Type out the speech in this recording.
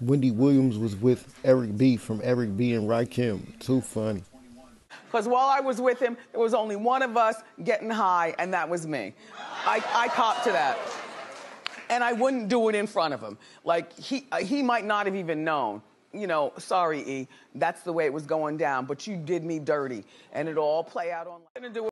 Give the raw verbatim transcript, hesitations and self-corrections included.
Wendy Williams was with Eric B from Eric B and Rakim. Too funny. Because while I was with him, there was only one of us getting high, and that was me. I, I copped to that. And I wouldn't do it in front of him. Like, he, uh, he might not have even known. You know, sorry, E, that's the way it was going down, but you did me dirty. And it'll all play out on...